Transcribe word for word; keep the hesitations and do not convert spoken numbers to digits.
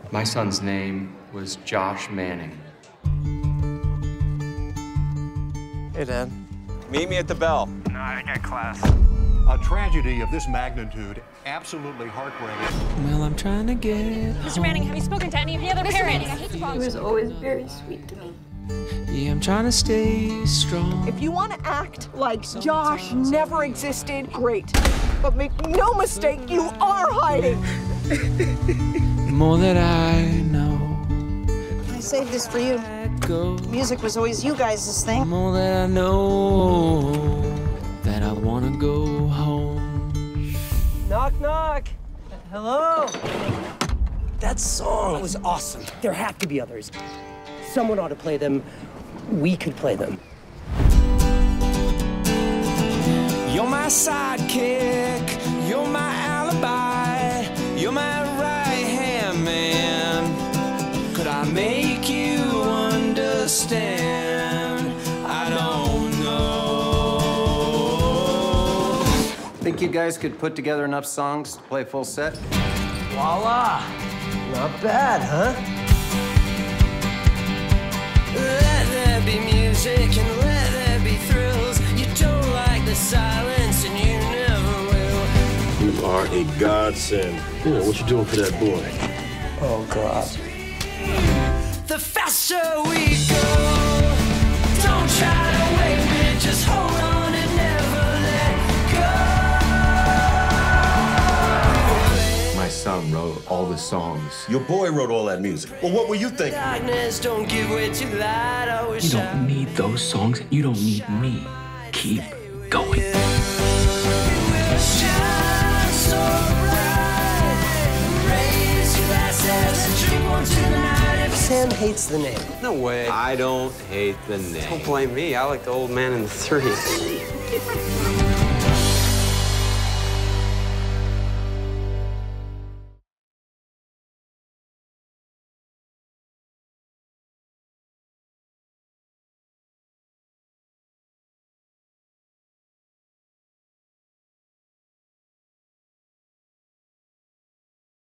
My son's name was Josh Manning. Hey, Dad. Meet me at the bell. No, I got class. A tragedy of this magnitude, absolutely heartbreaking. Well, I'm trying to get Mister Manning, have you spoken to any of the other Mister parents? Manning, I hate to call. He was always very sweet to me. Yeah, I'm trying to stay strong. If you want to act like Josh never existed, great. But make no mistake, you are hiding. The more that I know, I saved this for you. go. Music was always you guys' The thing. more that I know, that I want to go home. Knock, knock. Hello? That song was awesome. There have to be others. Someone ought to play them. We could play them. You're my sidekick, you're my alibi, you're my right-hand man. Could I make you understand? I don't know. Think you guys could put together enough songs to play a full set? Voila! Not bad, huh? Let there be music and let there be thrills. You don't like the silence and you never will. You are a godsend. You know, what you doing for that boy? Oh, God. The faster we go, don't try to wait me, just hold on and never let go. My son wrote all the songs. Your boy wrote all that music. Well, what were you thinking? Darkness, don't give way to light. I wish You don't need those songs. You don't need me. Keep going. Shine so bright, raise your glasses and drink one tonight. Sam hates the name. No way. I don't hate the name. Don't blame me. I like the old man in the three.